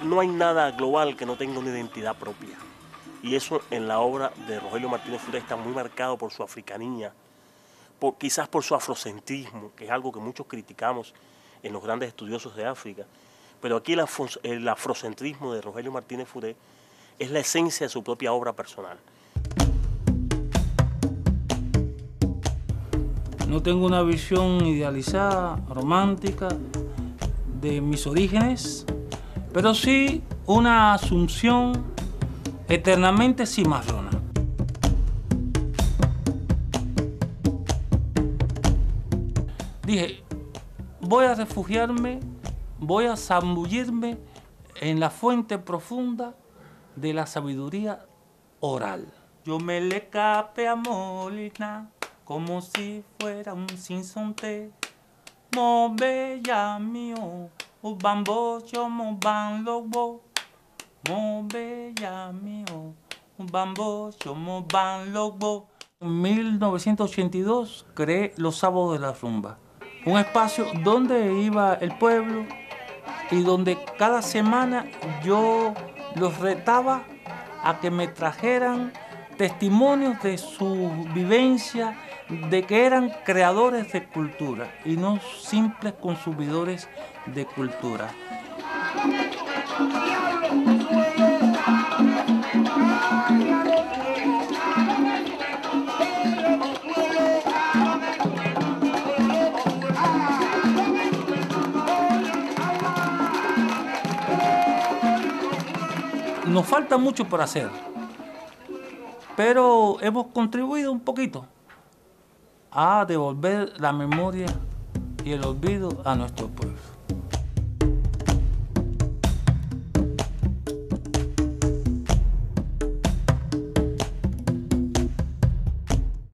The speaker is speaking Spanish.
no hay nada global que no tenga una identidad propia. Y eso en la obra de Rogelio Martínez Furé está muy marcado por su africanía, quizás por su afrocentrismo, que es algo que muchos criticamos en los grandes estudiosos de África. Pero aquí el afrocentrismo de Rogelio Martínez Furé es la esencia de su propia obra personal. No tengo una visión idealizada, romántica, de mis orígenes, pero sí una asunción eternamente cimarrona. Dije, voy a refugiarme, voy a zambullirme en la fuente profunda de la sabiduría oral. Yo me le capé a Molina como si fuera un sinsonte. Mo bella mío, bambo yo mo ban lobo. Mo bella mío, bambo yo mo ban lobo. En 1982 creé Los Sábados de la Rumba, un espacio donde iba el pueblo y donde cada semana yo los retaba a que me trajeran testimonios de su vivencia, de que eran creadores de cultura y no simples consumidores de cultura. Nos falta mucho por hacer, pero hemos contribuido un poquito a devolver la memoria y el olvido a nuestro pueblo.